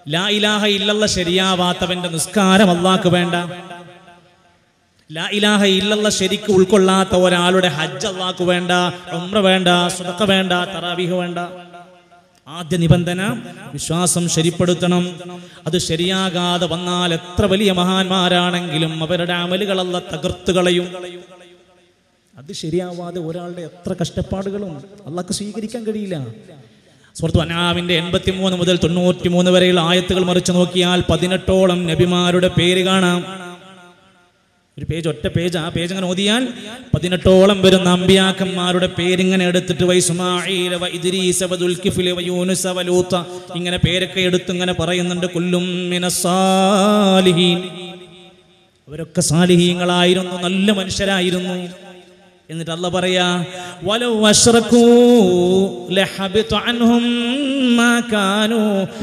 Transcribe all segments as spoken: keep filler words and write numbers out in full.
ലാ ഇലാഹ ഇല്ലല്ലാഹ് ശരിയാവാത്തവന്റെ നിസ്കാരം അല്ലാഹ്ക്ക് വേണ്ട. ലാ ഇലാഹ ഇല്ലല്ലാഹ് ശരിക്ക് ഉൾക്കൊള്ളാത്ത ഒരാളുടെ ഹജ്ജ് അല്ലാഹ്ക്ക് വേണ്ട, ഉംറ വേണ്ട, സദഖ വേണ്ട, തറാവീഹ് വേണ്ട. ആദ്യ നിബന്ധന വിശ്വാസം ശരിപ്പെടുത്തണം. അത് ശരിയാകാതെ വന്നാൽ എത്ര വലിയ മഹാന്മാരാണെങ്കിലും അവരുടെ അമലുകൾ അല്ലാഹ് തകർത്ത് കളയും. അത് ശരിയാവാതെ ഒരാളുടെ എത്ര കഷ്ടപ്പാടുകളും അല്ലാഹ്ക്ക് സ്വീകരിക്കാൻ കഴിയില്ല. സൂറത്ത് അൻആമിന്റെ എൺപത്തി മൂന്ന് മുതൽ തൊണ്ണൂറ്റി മൂന്ന് വരെയുള്ള ആയത്തുകൾ മറിച്ച് നോക്കിയാൽ പതിനെട്ടോളം നബിമാരുടെ പേര് കാണാം. ഒരു പേജ്, ഒറ്റ പേജ്. ആ പേജ് അങ്ങനെ ഓതിയാൽ പതിനെട്ടോളം വരുന്ന അമ്പിയാക്കന്മാരുടെ പേരിങ്ങനെ എടുത്തിട്ട് വൈസ്മാഈല വ ഇദ്രീസ വ ദുൽകിഫ്ല വ യൂനുസ വ ലൂത്ത ഇങ്ങനെ പേരൊക്കെ എടുത്ത് ഇങ്ങനെ പറയുന്നുണ്ട്. കുല്ലും മിനസ്സാലിഹീൻ, അവരൊക്കെ സാലിഹീങ്ങളായിരുന്നു, നല്ല മനുഷ്യരായിരുന്നു. എന്നിട്ട് അല്ലാഹ് പറയാ വലൗ അശ്റകൂ ലഹബിത അൻഹും മാ കാനൂ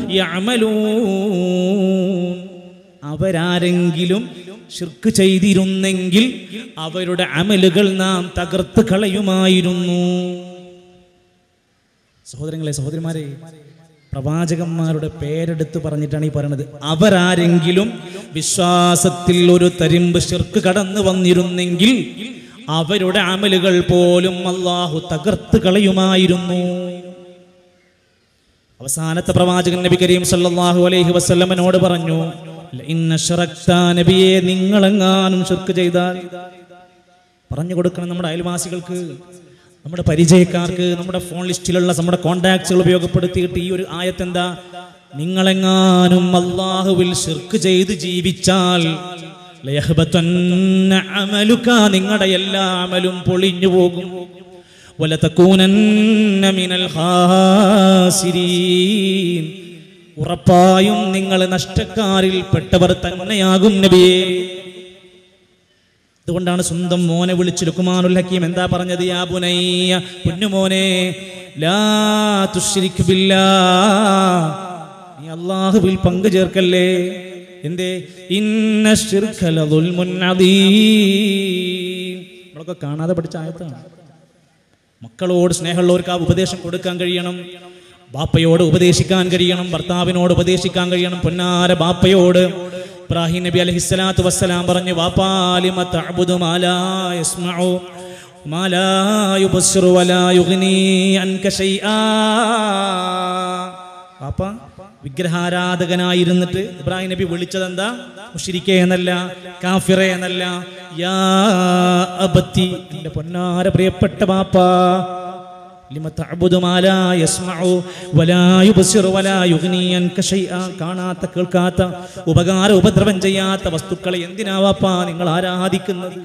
യഅമലൂൻ, അവരാരെങ്കിലും ശിർക്ക് ചെയ്തിരുന്നെങ്കിൽ അവരുടെ അമലുകൾ നാം തകർത്ത് കളയുമായിരുന്നു. സഹോദരങ്ങളെ, സഹോദരിമാരെ, പ്രവാചകന്മാരുടെ പേരെടുത്ത് പറഞ്ഞിട്ടാണ് ഈ പറയുന്നത്. അവരാരെങ്കിലും വിശ്വാസത്തിൽ ഒരു തരിമ്പ് ശിർക്ക് കടന്നു വന്നിരുന്നെങ്കിൽ അവരുടെ അമലുകൾ പോലും അല്ലാഹു തകർത്ത് കളയുമായിരുന്നു. അവസാനത്തെ പ്രവാചകൻ നബി കരീം സല്ലല്ലാഹു അലൈഹി വസല്ലമയോട് പറഞ്ഞു, നബിയെ, നിങ്ങളെങ്ങാനും ശിർക്ക് ചെയ്താൽ പറഞ്ഞു കൊടുക്കണം നമ്മുടെ അയൽവാസികൾക്ക്, നമ്മുടെ പരിചയക്കാർക്ക്, നമ്മുടെ ഫോൺ ലിസ്റ്റിലുള്ള നമ്മുടെ കോണ്ടാക്ട്സുകൾ ഉപയോഗപ്പെടുത്തിയിട്ട് ഈ ഒരു ആയത്ത് എന്താ, നിങ്ങളെങ്ങാനും അല്ലാഹുവിൽ ശിർക്ക് ചെയ്ത് ജീവിച്ചാൽ നിങ്ങളുടെ എല്ലാ അമലും പൊളിഞ്ഞു പോകും. വലതകൂനന്ന മിനൽ ഖാസിരീൻ, ഉറപ്പായും നിങ്ങൾ നഷ്ടക്കാരിൽ പെട്ടവർ തന്നെയാകും നബിയേ. അതുകൊണ്ടാണ് സ്വന്തം മോനെ വിളിച്ച് ലുഖ്മാനുൽ ഹക്കീം എന്താ പറഞ്ഞത്? യാ ബുനയ്യ, പൊന്നുമോനെ, ലാ തുശ്രിക് ബില്ലാഹ്, നീ അല്ലാഹുവിൽ പങ്കു ചേർക്കല്ലേ. എന്തേ? ഇന്ന ശിർക ലദുൽമുൻ അദീം. നമ്മളൊക്കെ കാണാതെ പഠിച്ച ആയത്താണ്. മക്കളോട് സ്നേഹമുള്ളവർക്ക് ആ ഉപദേശം കൊടുക്കാൻ കഴിയണം. ബാപ്പയോട് ഉപദേശിക്കാൻ കഴിയണം, ഭർത്താവിനോട് ഉപദേശിക്കാൻ കഴിയണം. പൊന്നാര ബാപ്പയോട് ഇബ്രാഹിം നബി അലൈഹിസ്സലാത്തു വസ്സലാം പറഞ്ഞു, വാപ്പാ ലിമ തഅബുദു മാ ലാ യസ്മഉ മാ ലാ യുബസ്സിറു വലാ യുഗ്നി അൻക ശൈആ. വാപ്പാ വിഗ്രഹാരാധകനായിരുന്നിട്ട് ഇബ്രാഹിം നബി വിളിച്ചതെന്താ? മുശ്രിക്കേ എന്നല്ല, കാഫിറേ എന്നല്ല, യാ അബത്തി, എൻ്റെ പൊന്നാര പ്രിയപ്പെട്ട ബാപ്പാ, ലിമ തഅബുദു മാ ലാ യസ്മഉ വലാ യുബ്സിറു വലാ യുഗ്നി അൻക ശൈആ. കാണാത്ത, കേൾക്കാത്ത, ഉപകാര ഉപദ്രവം ചെയ്യാത്ത വസ്തുക്കളെ എന്തിനാ വാപ്പാ നിങ്ങൾ ആരാധിക്കുന്നത്?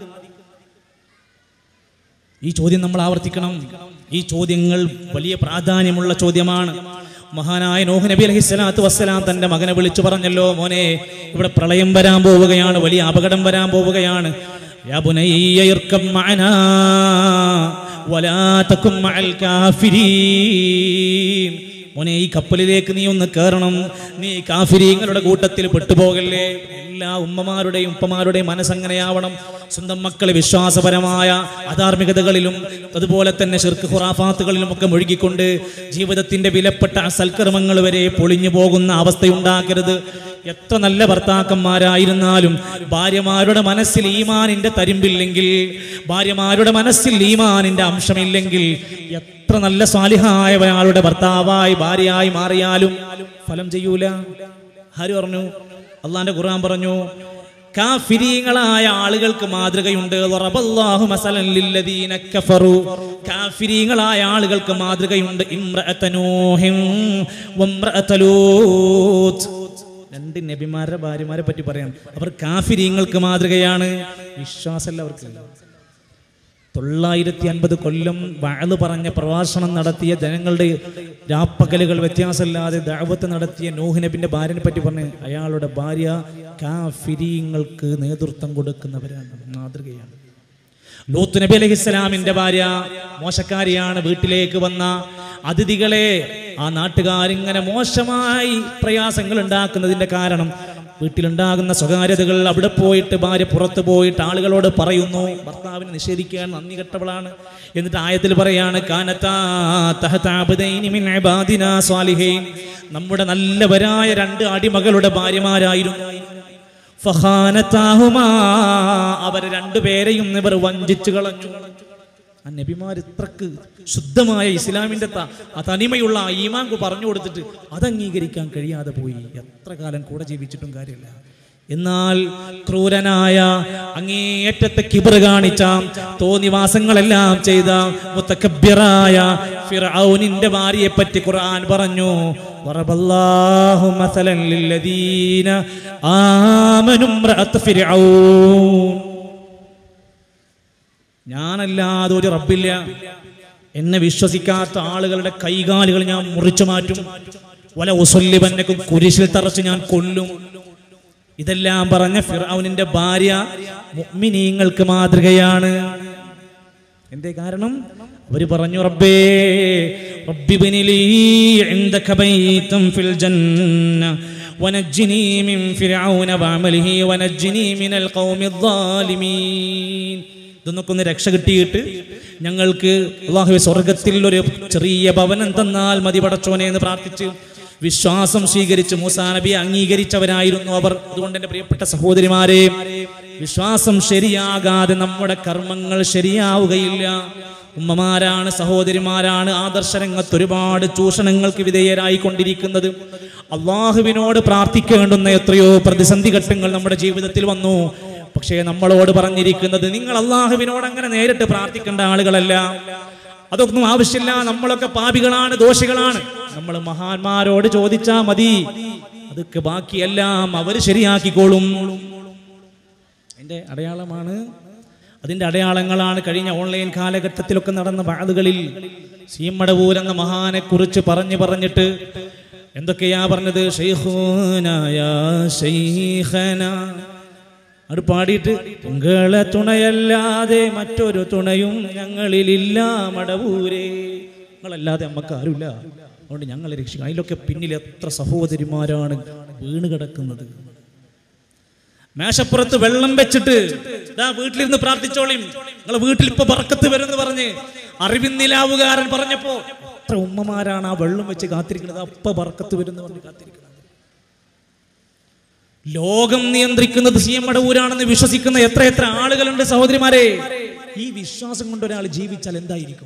ഈ ചോദ്യം നമ്മൾ ആവർത്തിക്കണം. ഈ ചോദ്യങ്ങൾ വലിയ പ്രാധാന്യമുള്ള ചോദ്യമാണ്. മഹാനായ നൂഹ് നബി അലൈഹിസ്സലാത്തു വസ്സലാം തന്റെ മകനെ വിളിച്ചു പറഞ്ഞല്ലോ, മോനെ, ഇവിടെ പ്രളയം വരാൻ പോവുകയാണ്, വലിയ അപകടം വരാൻ പോവുകയാണ്. യാ ബുനയ്യ ഇർകബ് മഅനാ വലാ തകും മഅൽ കാഫിരീൻ. മോനെ, ഈ കപ്പലിലേക്ക് നീ ഒന്ന് കയറണം, നീ കാഫിരീങ്ങളുടെ കൂട്ടത്തിൽ പെട്ടുപോകല്ലേ. എല്ലാ ഉമ്മമാരുടെയും ഉപ്പമാരുടെയും മനസ്സങ്ങനെയാവണം. സ്വന്തം മക്കളെ വിശ്വാസപരമായ അധാർമികതകളിലും അതുപോലെ തന്നെ ശിർക്ക് ഖുറാഫാത്തുകളിലും ഒക്കെ മുഴുകിക്കൊണ്ട് ജീവിതത്തിന്റെ വിലപ്പെട്ട സൽക്കർമ്മങ്ങൾ വരെ പൊളിഞ്ഞു പോകുന്ന അവസ്ഥയുണ്ടാക്കരുത്. എത്ര നല്ല ഭർത്താക്കന്മാരായിരുന്നാലും ഭാര്യമാരുടെ മനസ്സിൽ ഈമാനിന്റെ തരിമ്പില്ലെങ്കിൽ, ഭാര്യമാരുടെ മനസ്സിൽ ഈമാനിന്റെ അംശമില്ലെങ്കിൽ, എത്ര നല്ല സാലിഹായ ഒരാളുടെ ഭർത്താവായി ഭാര്യയായി മാറിയാലും ഫലം ചെയ്യൂല. ആര് പറഞ്ഞു? അള്ളാന്റെ ഖുർആൻ പറഞ്ഞു, കാഫിരീങ്ങളായ ആളുകൾക്ക് മാതൃകയുണ്ട്. ദറബല്ലാഹു മസലൻ ലില്ലദീന കഫറു, കാഫിരീങ്ങളായ ആളുകൾക്ക് മാതൃകയുണ്ട്. ഇംറഅത നൂഹിൻ വംറഅത ലൂത്ത്. രണ്ട് നബിമാരുടെ ഭാര്യമാരെ പറ്റി പറയാം. അവർ കാഫിരീങ്ങൾക്ക് മാതൃകയാണ്. വിശ്വാസമല്ല അവർക്ക്. തൊള്ളായിരത്തി അൻപത് കൊല്ലം വഅദ് പറഞ്ഞ പ്രഭാഷണം നടത്തിയ ജനങ്ങളുടെ രാപ്പകലുകൾ വ്യത്യാസമില്ലാതെ ദഅവത്ത് നടത്തിയ നൂഹ് നബിന്റെ ഭാര്യനെ പറ്റി പറഞ്ഞ് അയാളുടെ ഭാര്യ കാഫിരീങ്ങൾക്ക് നേതൃത്വം കൊടുക്കുന്നവരാണ്, മാതൃകയാണ്. ലൂത്ത് നബി അലൈഹിസ്സലാമിന്റെ ഭാര്യ മോശക്കാരിയാണ്. വീട്ടിലേക്ക് വന്ന അതിഥികളെ ആ നാട്ടുകാരിങ്ങനെ മോശമായി പ്രയാസങ്ങൾ ഉണ്ടാക്കുന്നതിന്റെ കാരണം വീട്ടിലുണ്ടാകുന്ന സ്വകാര്യതകൾ അവിടെ പോയിട്ട് ഭാര്യ പുറത്തു പോയിട്ട് ആളുകളോട് പറയുന്നു, ഭർത്താവിനെ നിഷേധിക്കാൻ നന്ദി കെട്ടവളാണ്. എന്നിട്ട് ആയത്തിൽ പറയാണ്, കാനത്താ തഹത അബ്ദൈനി മിൻ ഇബാദിനാ സ്വാലിഹീൻ, നമ്മുടെ നല്ലവരായ രണ്ട് അടിമകളുടെ ഭാര്യമാരായിരുന്നു. ഫഖാനതാഹുമാ, അവർ രണ്ടുപേരെയും ഇവർ വഞ്ചിച്ചു കളഞ്ഞു. ആ നബിമാർ ഇത്രക്ക് ശുദ്ധമായ ഇസ്ലാമിന്റെ തനിമയുള്ള ഈമാൻ പറഞ്ഞു കൊടുത്തിട്ട് അത് അംഗീകരിക്കാൻ കഴിയാതെ പോയി. എത്ര കാലം കൂടെ ജീവിച്ചിട്ടും കാര്യമില്ല. എന്നാൽ ക്രൂരനായ അങ്ങേയറ്റത്തെ കിബർ കാണിച്ച തോന്നിവാസങ്ങളെല്ലാം ചെയ്ത മുതകബ്ബിറായ ഫിർഔനിന്റെ ഭാര്യയെ പറ്റി ഖുർആൻ പറഞ്ഞു, വറബല്ലാഹു മസലൻ ലില്ലദീന ആമനു ഇംറഅത ഫിർഔൻ. ഞാനല്ലാതെ ഒരു റബ്ബില്ല, എന്നെ വിശ്വസിക്കാത്ത ആളുകളുടെ കൈകാലുകൾ ഞാൻ മുറിച്ചു മാറ്റും, വല ഉസല്ലിബന്നകും, കുരിശിൽ തറച്ച് ഞാൻ കൊല്ലും. ഇതെല്ലാം പറഞ്ഞ ഫിർഔനിന്റെ ഭാര്യ മുഅ്മിനീങ്ങൾക്ക് മാതൃകയാണ്. എന്തേ കാരണം? അവര് പറഞ്ഞു, റബ്ബേ റബ്ബിബ്നി ലീ ഇൻദക ബൈതൻ ഫിൽ ജന്ന വനജ്ജിനി മിൻ ഫിർഔന വഅമലിഹി വനജ്ജിനി മിനൽ ഖൗമിൽ ളാലിമീൻ. ഇതൊന്നൊക്കെ ഒന്ന് രക്ഷ കിട്ടിയിട്ട് ഞങ്ങൾക്ക് അല്ലാഹുവേ സ്വർഗത്തിൽ ഒരു ചെറിയ ഭവനം തന്നാൽ മതി പടച്ചോനെ എന്ന് പ്രാർത്ഥിച്ച് വിശ്വാസം സ്വീകരിച്ച് മൂസാ നബിയെ അംഗീകരിച്ചവരായിരുന്നു അവർ. അതുകൊണ്ട് എൻ്റെ പ്രിയപ്പെട്ട സഹോദരിമാരെ, വിശ്വാസം ശരിയാകാതെ നമ്മുടെ കർമ്മങ്ങൾ ശരിയാവുകയില്ല. ഉമ്മമാരാണ്, സഹോദരിമാരാണ് ആദർശരംഗത്ത് ഒരുപാട് ചൂഷണങ്ങൾക്ക് വിധേയരായിക്കൊണ്ടിരിക്കുന്നത്. അള്ളാഹുവിനോട് പ്രാർത്ഥിക്കേണ്ടുന്ന എത്രയോ പ്രതിസന്ധി ഘട്ടങ്ങൾ നമ്മുടെ ജീവിതത്തിൽ വന്നു. പക്ഷേ നമ്മളോട് പറഞ്ഞിരിക്കുന്നത്, നിങ്ങൾ അള്ളാഹുവിനോട് അങ്ങനെ നേരിട്ട് പ്രാർത്ഥിക്കേണ്ട ആളുകളല്ല, അതൊന്നും ആവശ്യമില്ല, നമ്മളൊക്കെ പാപികളാണ്, ദോഷികളാണ്, നമ്മൾ മഹാന്മാരോട് ചോദിച്ചാ മതി, അതൊക്കെ ബാക്കിയെല്ലാം അവർ ശരിയാക്കിക്കോളും. അതിന്റെ അടയാളമാണ്, അതിന്റെ അടയാളങ്ങളാണ് കഴിഞ്ഞ ഓൺലൈൻ കാലഘട്ടത്തിലൊക്കെ നടന്ന വാദുകളിൽ സീമടവൂർ എന്ന മഹാനെ കുറിച്ച് പറഞ്ഞു പറഞ്ഞിട്ട് എന്തൊക്കെയാ പറഞ്ഞത്? ശൈഖൂനായ ശൈഖന അത് പാടിയിട്ട്, നിങ്ങളെ തുണയല്ലാതെ മറ്റൊരു തുണയും ഞങ്ങളിലില്ല മടവൂരേ, നിങ്ങളല്ലാതെ നമുക്ക് ആരുമില്ല, അതുകൊണ്ട് ഞങ്ങളെ രക്ഷിക്കണം. അതിലൊക്കെ പിന്നിൽ എത്ര സഹോദരിമാരാണ് വീണ് കിടക്കുന്നത്. മേശപ്പുറത്ത് വെള്ളം വെച്ചിട്ട് ഇതാ വീട്ടിലിരുന്ന് പ്രാർത്ഥിച്ചോളിയും, നിങ്ങളെ വീട്ടിൽ ഇപ്പൊ ബർക്കത്ത് വരുമെന്ന് പറഞ്ഞ് അറിവിന്നിലാവുകാരൻ പറഞ്ഞപ്പോ എത്ര ഉമ്മമാരാണ് ആ വെള്ളം വെച്ച് കാത്തിരിക്കുന്നത്, അപ്പൊ ബർക്കത്ത് വരുമെന്ന് പറഞ്ഞ് കാത്തിരിക്കുന്നത്. ലോകം നിയന്ത്രിക്കുന്നത് സി എം മടവൂരാണെന്ന് വിശ്വസിക്കുന്ന എത്ര എത്ര ആളുകളുണ്ട് സഹോദരിമാരെ. ഈ വിശ്വാസം കൊണ്ട് ഒരാൾ ജീവിച്ചാൽ എന്തായിരിക്കും?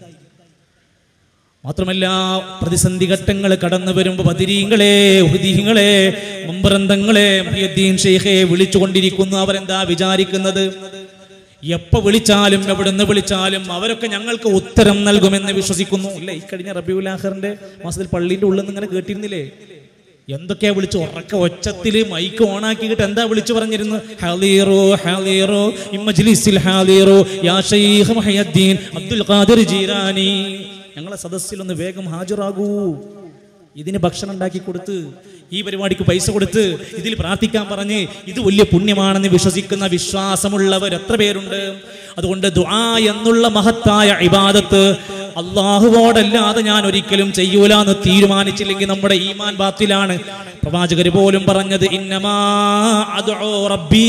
മാത്രമല്ല, പ്രതിസന്ധി ഘട്ടങ്ങൾ കടന്നു വരുമ്പോൾ ബദരീങ്ങളെ, ഉഹദീങ്ങളെ, മമ്പറന്തങ്ങളെ, മുഹിയുദ്ദീൻ ഷെയ്ഖെ വിളിച്ചുകൊണ്ടിരിക്കുന്നു. അവരെന്താ വിചാരിക്കുന്നത്? എപ്പോ വിളിച്ചാലും എവിടുന്ന് വിളിച്ചാലും അവരൊക്കെ ഞങ്ങൾക്ക് ഉത്തരം നൽകുമെന്ന് വിശ്വസിക്കുന്നു. ഇല്ല, ഈ കഴിഞ്ഞ റബീഉൽ ആഖിറിന്റെ മാസത്തിൽ പള്ളിന്റെ ഉള്ളിൽ നിന്ന് ഇങ്ങനെ കേട്ടിരുന്നില്ലേ? എന്തൊക്കെയാ വിളിച്ചു? ഉറക്ക ഒച്ചത്തില് മൈക്ക് ഓണാക്കിയിട്ട് എന്താ വിളിച്ചു പറഞ്ഞിരുന്നു? ഹാളിറു ഹാളിറു ഇമ്മജ്ലിസിൽ ഹാളിറു യാ ശൈഖ് മുഹിയുദ്ദീൻ അബ്ദുൽ ഖാദിർ ജീലാനി, ഞങ്ങളെ സദസ്സിൽ ഒന്ന് വേഗം ഹാജരാകൂ. ഇതിന് ഭക്ഷണം ഉണ്ടാക്കി കൊടുത്ത്, ഈ പരിപാടിക്ക് പൈസ കൊടുത്ത്, ഇതിൽ പ്രാർത്ഥിക്കാൻ പറഞ്ഞ്, ഇത് വലിയ പുണ്യമാണെന്ന് വിശ്വസിക്കുന്ന വിശ്വാസമുള്ളവർ എത്ര പേരുണ്ട്? അതുകൊണ്ട് ദുആ എന്നുള്ള മഹത്തായ ഇബാദത്ത് അള്ളാഹുവോടല്ലാതെ ഞാൻ ഒരിക്കലും ചെയ്യൂല എന്ന് തീരുമാനിച്ചില്ലെങ്കിൽ നമ്മുടെ ഈമാൻ ബാത്തിലാണ്. പ്രവാചകർ പോലും പറഞ്ഞത്, ഇന്നമാ അദ്ഉ റബ്ബി,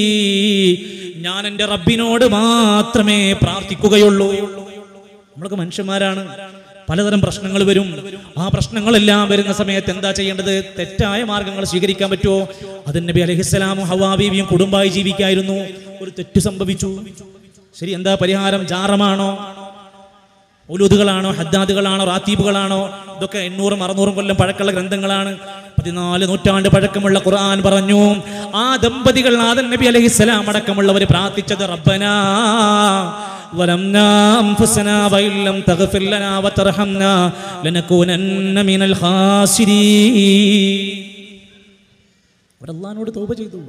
ഞാൻ എൻ്റെ റബ്ബിനോട് മാത്രമേ പ്രാർത്ഥിക്കുകയുള്ളൂ. നമ്മളൊക്കെ മനുഷ്യന്മാരാണ്, പലതരം പ്രശ്നങ്ങൾ വരും. ആ പ്രശ്നങ്ങളെല്ലാം വരുന്ന സമയത്ത് എന്താ ചെയ്യേണ്ടത്? തെറ്റായ മാർഗങ്ങൾ സ്വീകരിക്കാൻ പറ്റുമോ? അത് നബി അലൈഹിസ്സലാമും ഹവ്വാ ബീവിയും കുടുംബമായി ജീവിക്കായിരുന്നു. ഒരു തെറ്റ് സംഭവിച്ചു, ശരി, എന്താ പരിഹാരം? ജാറമാണോ, ഉലൂദുകളാണോ, ഹദ്ദാദുകളാണോ, റാത്തീബുകളാണോ? ഇതൊക്കെ എണ്ണൂറും അറുന്നൂറും കൊല്ലം പഴക്കമുള്ള ഗ്രന്ഥങ്ങളാണ്. പതിനാല് നൂറ്റാണ്ട് പഴക്കമുള്ള ഖുർആൻ പറഞ്ഞു, ആ ദമ്പതികൾ ആദം നബി അലൈഹിസ്സലാം അടക്കമുള്ളവർ പ്രാർത്ഥിച്ചത്, റബ്ബനാ വലംനാ അൻഫുസനാ വഇൻ ലം തഗ്ഫിർ ലനാ വതർഹംനാ ലനകൂനന്ന മിനൽ ഖാസിരീൻ. അവർ അല്ലാഹുവോട് തൗബ ചെയ്തു.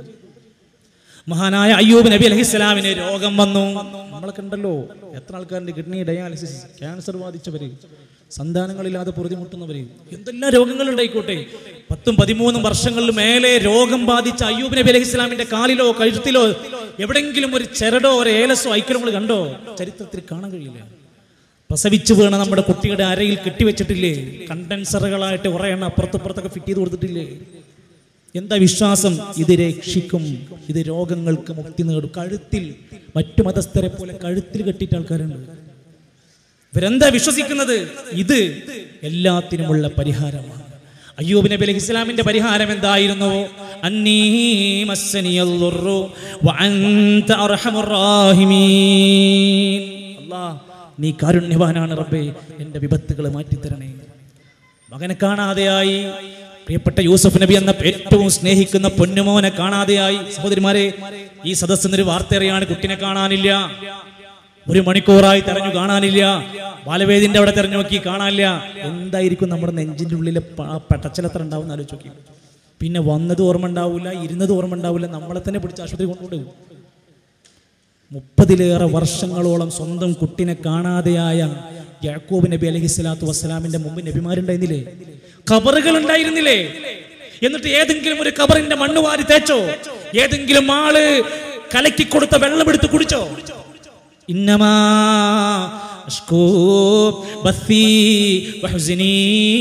മഹാനായ അയ്യൂബ് നബി അലൈഹിസ്സലാമിന് രോഗം വന്നു. നമ്മളൊക്കെ ഉണ്ടല്ലോ, എത്ര ആൾക്കാരുടെ കിഡ്നി ഡയാലിസിസ്, ക്യാൻസർ ബാധിച്ചവര്, സന്താനങ്ങളില്ലാതെ പൊറുതിമുട്ടുന്നവര്, എന്തെല്ലാം രോഗങ്ങളുണ്ടായിക്കോട്ടെ, പത്തും പതിമൂന്നും വർഷങ്ങളിൽ മേലെ രോഗം ബാധിച്ച അയ്യൂബ് നബി അലൈഹിസ്സലാമിന്റെ കാലിലോ കഴുത്തിലോ എവിടെങ്കിലും ഒരു ചെരടോ ഒരു ഏലസോ ഐക്യം നമ്മൾ കണ്ടോ? ചരിത്രത്തിൽ കാണാൻ കഴിയില്ല. പ്രസവിച്ചു വീണ നമ്മുടെ കുട്ടിയുടെ അരയിൽ കെട്ടിവെച്ചിട്ടില്ലേ? കണ്ടൻസറുകളായിട്ട് കുറെ എണ്ണം അപ്പുറത്തപ്പുറത്തൊക്കെ ഫിറ്റ് ചെയ്ത് കൊടുത്തിട്ടില്ലേ? എന്താ വിശ്വാസം? ഇത് രക്ഷിക്കും, ഇത് രോഗങ്ങൾക്ക് മുക്തി നേടും. കഴുത്തിൽ മറ്റു മതസ്ഥരെ പോലെ കഴുത്തിൽ കെട്ടിയിട്ട് ആൾക്കാരുണ്ട്. ഇവരെന്താ വിശ്വസിക്കുന്നത്? ഇത് എല്ലാത്തിനുമുള്ള പരിഹാരമാണ്. അയ്യൂബ് നബി അലൈഹി ഇസ്ലാമിന്റെ പരിഹാരം എന്തായിരുന്നു? അന്നീ മസ്സനിയൽ-ദുർറു വഅൻത അർഹമുർ റഹീമീൻ. അല്ലാഹ്, നീ കാരുണ്യവാനാണ് റബ്ബേ, എൻ്റെ വിപത്തുകൾ മാറ്റിത്തരണേ. മകനെ കാണാതെയായി, പ്രിയപ്പെട്ട യൂസുഫ് നബി എന്ന ഏറ്റവും സ്നേഹിക്കുന്ന പൊന്നുമോനെ കാണാതെയായി. സഹോദരിമാരെ, ഈ സദസ്സിനൊരു വാർത്ത അറിയാണ്, കുട്ടിനെ കാണാനില്ല. ഒരു മണിക്കൂറായി തെരഞ്ഞു, കാണാനില്ല. ബാലവേദിന്റെ അവിടെ തെരഞ്ഞു നോക്കി, കാണാനില്ല. എന്തായിരിക്കും നമ്മുടെ നെഞ്ചിന്റെ ഉള്ളിലെ പെട്ടച്ചലത്ര ഉണ്ടാവുന്ന ആലോചിച്ച് നോക്കി. പിന്നെ വന്നത് ഓർമ്മ ഉണ്ടാവില്ല, ഇരുന്നത് ഓർമ്മ ഉണ്ടാവില്ല, നമ്മളെ തന്നെ പിടിച്ച് ആശുപത്രി കൊണ്ടുപോകും. മുപ്പതിലേറെ വർഷങ്ങളോളം സ്വന്തം കുട്ടിനെ കാണാതെയായ യാക്കൂബ് നബി അലൈഹി സ്വലാത്തു വസ്സലാമിന്റെ മുമ്പ് നബിമാരുണ്ടായിരുന്നില്ലേ? ഖബറുകൾ ഉണ്ടായിരുന്നില്ലേ? എന്നിട്ട് ഏതെങ്കിലും ഒരു ഖബറിന്റെ മണ്ണ് വാരി തേച്ചോ? ഏതെങ്കിലും ആള് കലക്കി കൊടുത്ത വെള്ളം എടുത്ത് കുടിച്ചോ? ഇന്നമാ അഷ്കൂ ബസ്സീ വഹുസ്നീ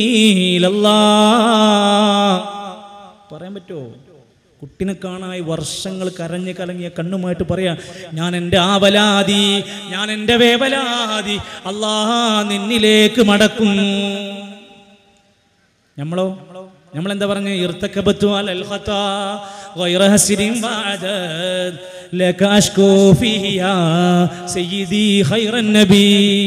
ഇലല്ലാഹ്. പറയാൻ പറ്റുമോ? കുട്ടിനെ കാണായി വർഷങ്ങൾ കരഞ്ഞ് കലങ്ങിയ കണ്ണുമായിട്ട് പറയാ, ഞാൻ എൻ്റെ ആവലാതി, ഞാൻ എൻ്റെ വേവലാതി അല്ലാഹ് നിന്നിലേക്ക് മടക്കുന്നു. നമ്മളോ നമ്മളെന്താ പറഞ്ഞ? ഇർതകബതു അലൽ ഖതാ ഗൈറ ഹസ്രിൻ ബഅദ ലക അഷ്കൂ ഫിഹാ സയ്യിദി ഖൈറൻ നബി.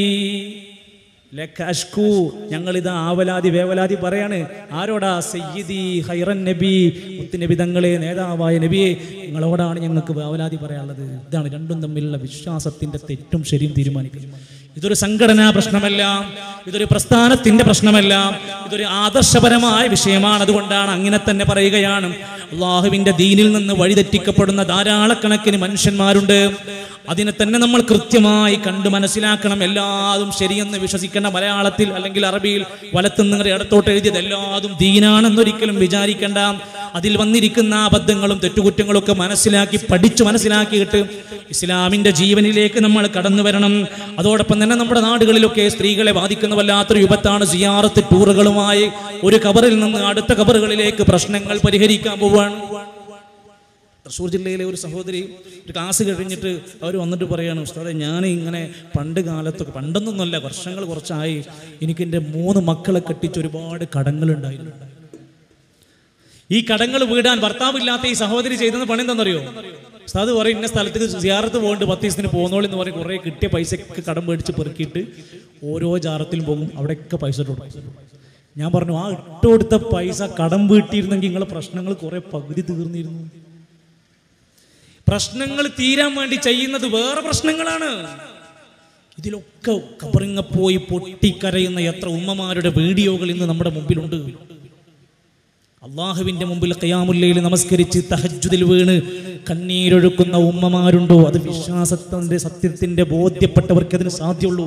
ലക അഷ്കൂ, ഞങ്ങളിതാ ആവലാതി വേവലാതി പറയാണ്. ആരോടാ? സയ്യിദി ഖൈറൻ നബി, മുത്തുനബി തങ്ങളെ, നേതാവായ നബിയെ, നിങ്ങളോടാണ് ഞങ്ങൾക്ക് ആവലാതി പറയാനുള്ളത്. ഇതാണ് രണ്ടും തമ്മിലുള്ള വിശ്വാസത്തിന്റെ തെറ്റും ശരിയും തീരുമാനിക്കുന്നത്. ഇതൊരു സംഘടനാ പ്രശ്നമല്ല, ഇതൊരു പ്രസ്ഥാനത്തിന്റെ പ്രശ്നമല്ല, ഇതൊരു ആദർശപരമായ വിഷയമാണ്. അതുകൊണ്ടാണ് അങ്ങനെ തന്നെ പറയുകയാണ്. അള്ളാഹുവിന്റെ ദീനിൽ നിന്ന് വഴിതെറ്റിക്കപ്പെടുന്ന ധാരാളക്കണക്കിന് മനുഷ്യന്മാരുണ്ട്. അതിനെ തന്നെ നമ്മൾ കൃത്യമായി കണ്ടു മനസ്സിലാക്കണം. എല്ലാതും ശരിയെന്ന് വിശ്വസിക്കേണ്ട. മലയാളത്തിൽ അല്ലെങ്കിൽ അറബിയിൽ വലത്തുനിന്ന് ഇടത്തോട്ട് എഴുതിയത് എല്ലാതും ദീനാണെന്നൊരിക്കലും വിചാരിക്കേണ്ട. അതിൽ വന്നിരിക്കുന്ന അബദ്ധങ്ങളും തെറ്റുകുറ്റങ്ങളും ഒക്കെ മനസ്സിലാക്കി പഠിച്ചു മനസ്സിലാക്കിയിട്ട് ഇസ്ലാമിന്റെ ജീവനിലേക്ക് നമ്മൾ കടന്നു വരണം. അതോടൊപ്പം തന്നെ നമ്മുടെ നാടുകളിലൊക്കെ സ്ത്രീകളെ ബാധിക്കുന്ന വല്ലാത്തൊരു വിപത്താണ് സിയാറത്ത് ടൂറുകളുമായി ഒരു ഖബറിൽ നിന്ന് അടുത്ത ഖബറുകളിലേക്ക് പ്രശ്നങ്ങൾ പരിഹരിക്കാൻ പോവുകയാണ്. തൃശ്ശൂർ ജില്ലയിലെ ഒരു സഹോദരി ഒരു ക്ലാസ് കഴിഞ്ഞിട്ട് അവർ വന്നിട്ട് പറയാണ്, ഉസ്താദേ, ഞാൻ ഇങ്ങനെ പണ്ട് കാലത്തൊക്കെ, പണ്ടൊന്നൊന്നുമല്ല, വർഷങ്ങൾ കുറച്ചായി, എനിക്ക് എൻ്റെ മൂന്ന് മക്കളെ കെട്ടിച്ച് ഒരുപാട് കടങ്ങളുണ്ടായിരുന്നു. ഈ കടങ്ങൾ വീടാൻ ഭർത്താവില്ലാത്ത ഈ സഹോദരി ചെയ്തെന്ന് പണി എന്താണെന്നറിയോ? ഉസ്താദ് പറയും, ഇന്ന സ്ഥലത്തേക്ക് സിയാറത്ത് പോകേണ്ട പത്ത് ദിവസത്തിന് പോകുന്നോളൂ എന്ന് പറയും. കുറേ കിട്ടിയ പൈസക്ക് കടം മേടിച്ച് പെറുക്കിയിട്ട് ഓരോ ജാറത്തിലും പോകും, അവിടെയൊക്കെ പൈസ ഇട്ടു. ഞാൻ പറഞ്ഞു, ആ ഇട്ടുകൊടുത്ത പൈസ കടം വീട്ടിയിരുന്നെങ്കിൽ നിങ്ങളെ പ്രശ്നങ്ങൾ കുറെ പകുതി തീർന്നിരുന്നു. പ്രശ്നങ്ങൾ തീരാൻ വേണ്ടി ചെയ്യുന്നത് വേറെ പ്രശ്നങ്ങളാണ്. ഇതിലൊക്കെ കബറിങ്ങപ്പോയി പൊട്ടിക്കരയുന്ന എത്ര ഉമ്മമാരുടെ വീഡിയോകൾ ഇന്ന് നമ്മുടെ മുമ്പിലുണ്ട്. അള്ളാഹുവിന്റെ മുമ്പിൽ ഖിയാമുൽ ലൈൽ നമസ്കരിച്ച് തഹജ്ജുദിൽ വീണ് കണ്ണീരൊഴുക്കുന്ന ഉമ്മമാരുണ്ടോ? അത് വിശ്വാസത്തിന്റെ സത്യത്തിന്റെ ബോധ്യപ്പെട്ടവർക്ക് അതിന് സാധ്യമുള്ളൂ.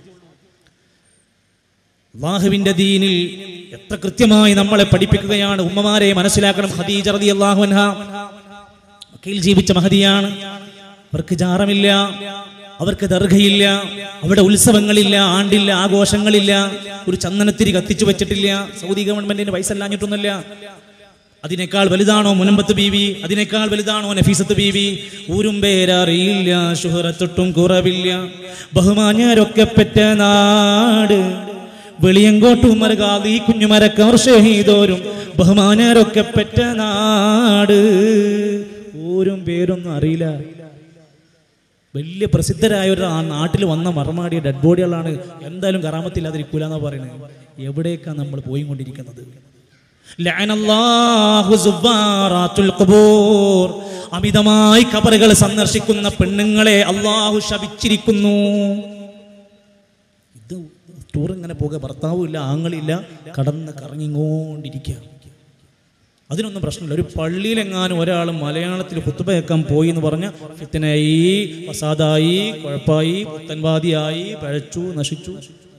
അള്ളാഹുവിന്റെ ദീനിൽ എത്ര കൃത്യമായി നമ്മളെ പഠിപ്പിക്കുകയാണ്. ഉമ്മമാരെ മനസ്സിലാക്കണം. ഖദീജ റളിയല്ലാഹു അൻഹ മക്കയിൽ ജീവിച്ച മഹദിയാണ്. അവർക്ക് ജാറമില്ല, അവർക്ക് ദർഗയില്ല, അവിടെ ഉത്സവങ്ങളില്ല, ആണ്ടില്ല, ആഘോഷങ്ങളില്ല, ഒരു ചന്ദനത്തിരി കത്തിച്ചു വെച്ചിട്ടില്ല. സൗദി ഗവൺമെന്റിന് പൈസ അല്ലാഞ്ഞിട്ടൊന്നുമില്ല. അതിനേക്കാൾ വലുതാണോ മുനമ്പത്ത് ബീവി? അതിനേക്കാൾ വലുതാണോ നഫീസത്ത് ബീവി? ഊരും പേരറിയില്ല, ശുഹറത്തൊട്ടും കുറവില്ല, ബഹുമാന്യരൊക്കെ പെറ്റ നാട്, വെളിയങ്കോട്ടുമർ ഗാദി കുഞ്ഞുമരക്കാർ ഷഹീദോരും ബഹുമാന്യരൊക്കെ പെറ്റ നാട്. ഊരും പേരൊന്നും അറിയില്ല. വലിയ പ്രസിദ്ധരായ ഒരു ആ നാട്ടിൽ വന്ന മറമാടിയ ഡെഡ് ബോഡികളാണ്. എന്തായാലും കറാമത്തില്ലാതിരിക്കൂല എന്നാ പറയുന്നത്. എവിടേക്കാണ് നമ്മൾ പോയി കൊണ്ടിരിക്കുന്നത്? അമിതമായി ഖബറുകൾ സന്ദർശിക്കുന്ന പെണ്ണുങ്ങളെ അള്ളാഹു ശപിച്ചിരിക്കുന്നു. ഇത് ടൂർ ഇങ്ങനെ പോകുക, ഭർത്താവും ഇല്ല, ആങ്ങളില്ല, കടന്ന് കറങ്ങിക്കൊണ്ടിരിക്കുക. അതിനൊന്നും പ്രശ്നമില്ല. ഒരു പള്ളിയിലെങ്ങാനും ഒരാൾ മലയാളത്തിൽ ഖുത്ബ കേൾക്കാൻ പോയി എന്ന് പറഞ്ഞ ഫിത്നയായി, ഫസാദായി, കുഴപ്പമായി, പുത്തൻവാദിയായി, പഴച്ചു, നശിച്ചു.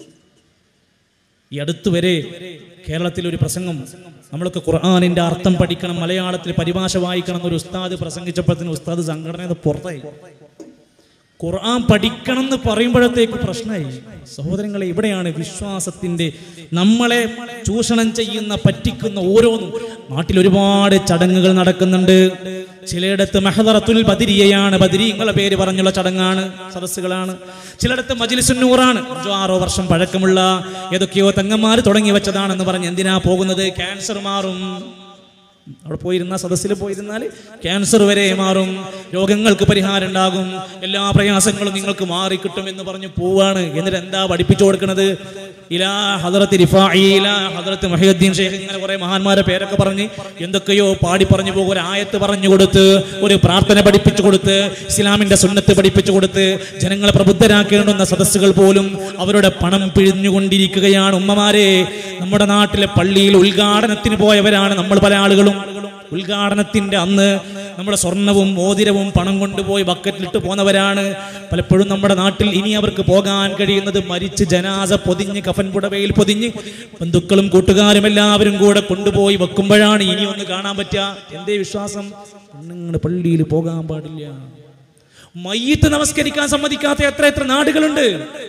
ഈ അടുത്ത് വരെ കേരളത്തിൽ ഒരു പ്രസംഗം, നമ്മളൊക്കെ ഖുർആനിന്റെ അർത്ഥം പഠിക്കണം, മലയാളത്തിൽ പരിഭാഷ വായിക്കണം എന്നൊരു ഉസ്താദ് പ്രസംഗിച്ചപ്പോഴത്തേന് ഉസ്താദ് സംഘടനയിൽ പുറത്തായി. ഖുർആൻ പഠിക്കണം എന്ന് പറയുമ്പോഴത്തേക്ക് പ്രശ്നമായി. സഹോദരങ്ങളെ, ഇവിടെയാണ് വിശ്വാസത്തിന്റെ നമ്മളെ ചൂഷണം ചെയ്യുന്ന പറ്റിക്കുന്ന ഓരോന്നും. നാട്ടിൽ ഒരുപാട് ചടങ്ങുകൾ നടക്കുന്നുണ്ട്. ചിലയിടത്ത് മഹദറത്തുൽ ബദരിയയാണ്, ബദരീങ്ങളുടെ പേര് പറഞ്ഞുള്ള ചടങ്ങാണ്, സദസ്സുകളാണ്. ചിലയിടത്ത് മജ്ലിസുൻ നൂറാണ്, അഞ്ചോ ആറോ വർഷം പഴക്കമുള്ള ഏതൊക്കെയോ തങ്ങന്മാർ തുടങ്ങി വെച്ചതാണെന്ന് പറഞ്ഞ് എന്തിനാ പോകുന്നത്? ക്യാൻസർ മാറും. അവിടെ പോയിരുന്ന സദസ്സിൽ പോയിരുന്നാൽ ക്യാൻസർ വരെ മാറും, രോഗങ്ങൾക്ക് പരിഹാരം ഉണ്ടാകും, എല്ലാ പ്രയാസങ്ങളും നിങ്ങൾക്ക് മാറിക്കിട്ടും എന്ന് പറഞ്ഞ് പോവാണ്. എന്നിട്ട് എന്താ പഠിപ്പിച്ചു കൊടുക്കുന്നത്? ഇലാ ഹദറത്ത് റിഫാഇ, ഇലാ ഹദറത്ത് മുഹയ്യിദ്ദീൻ ഷെയ്ഖ്, ഇങ്ങനെ കുറെ മഹാന്മാരെ പേരൊക്കെ പറഞ്ഞ് എന്തൊക്കെയോ പാടി പറഞ്ഞു പോകും. ഒരു ആയത്ത് പറഞ്ഞു കൊടുത്ത്, ഒരു പ്രാർത്ഥന പഠിപ്പിച്ചു കൊടുത്ത്, ഇസ്ലാമിന്റെ സുന്നത്ത് പഠിപ്പിച്ചു കൊടുത്ത് ജനങ്ങളെ പ്രബുദ്ധരാക്കേണ്ടുന്ന സദസ്സുകൾ പോലും അവരുടെ പണം പിഴിഞ്ഞുകൊണ്ടിരിക്കുകയാണ്. ഉമ്മമാരെ, നമ്മുടെ നാട്ടിലെ പള്ളിയിൽ ഉദ്ഘാടനത്തിന് പോയവരാണ് നമ്മൾ പല ആളുകളും. ഉദ്ഘാടനത്തിന്റെ അന്ന് നമ്മുടെ സ്വർണവും മോതിരവും പണം കൊണ്ടുപോയി ബക്കറ്റിലിട്ട് പോന്നവരാണ് പലപ്പോഴും നമ്മുടെ നാട്ടിൽ. ഇനി അവർക്ക് പോകാൻ കഴിയുന്നത് മരിച്ച് ജനാസ പൊതിഞ്ഞ് കഫൻ പുടവയിൽ പൊതിഞ്ഞ് ബന്ധുക്കളും കൂട്ടുകാരും എല്ലാവരും കൂടെ കൊണ്ടുപോയി വെക്കുമ്പോഴാണ് ഇനി ഒന്ന് കാണാൻ പറ്റുക. എന്തേ വിശ്വാസം? നിങ്ങളുടെ പള്ളിയിൽ പോകാൻ പാടില്ല. മയ്യിത്ത് നമസ്കരിക്കാൻ സമ്മതിക്കാത്ത എത്ര എത്ര നാടുകളുണ്ട്.